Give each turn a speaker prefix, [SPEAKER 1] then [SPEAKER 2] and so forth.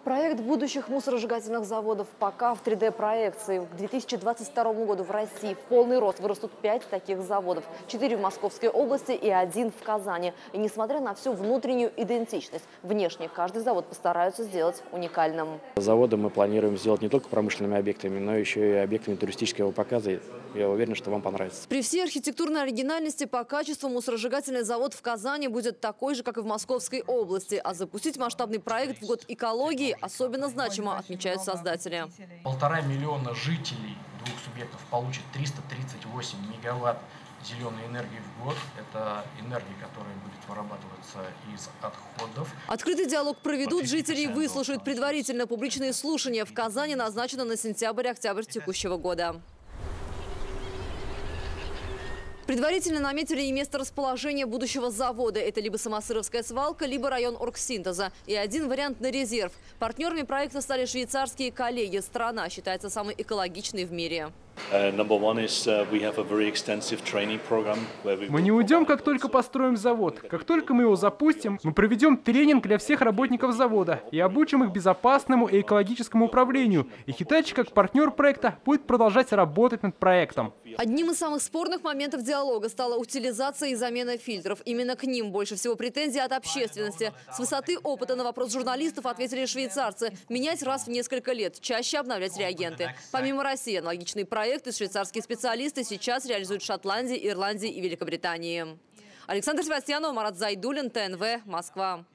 [SPEAKER 1] Проект будущих мусоросжигательных заводов пока в 3D-проекции. К 2022 году в России в полный рост вырастут 5 таких заводов. 4 в Московской области и 1 в Казани. И несмотря на всю внутреннюю идентичность, внешне каждый завод постараются сделать уникальным.
[SPEAKER 2] Заводы мы планируем сделать не только промышленными объектами, но еще и объектами туристического показа. Я уверен, что вам понравится.
[SPEAKER 1] При всей архитектурной оригинальности по качеству мусоросжигательный завод в Казани будет такой же, как и в Московской области. А запустить масштабный проект в год экологии особенно значимо, отмечают создатели.
[SPEAKER 3] 1,5 миллиона жителей двух субъектов получат 338 мегаватт зеленой энергии в год. Это энергия, которая будет вырабатываться из отходов.
[SPEAKER 1] Открытый диалог проведут, жителей выслушают. Предварительно публичные слушания в Казани назначено на сентябрь-октябрь текущего года. Предварительно наметили и место расположения будущего завода. Это либо Самосыровская свалка, либо район оргсинтеза. И один вариант на резерв. Партнерами проекта стали швейцарские коллеги. Страна считается самой экологичной в мире.
[SPEAKER 4] Мы
[SPEAKER 5] не уйдем, как только построим завод. Как только мы его запустим, мы проведем тренинг для всех работников завода и обучим их безопасному и экологическому управлению. И Hitachi, как партнер проекта, будет продолжать работать над проектом.
[SPEAKER 1] Одним из самых спорных моментов диалога стала утилизация и замена фильтров. Именно к ним больше всего претензий от общественности. С высоты опыта на вопрос журналистов ответили швейцарцы. Менять раз в несколько лет, чаще обновлять реагенты. Помимо России, аналогичные проекты швейцарские специалисты сейчас реализуют в Шотландии, Ирландии и Великобритании. Александр Севастьянов, Марат Зайдуллин, ТНВ, Москва.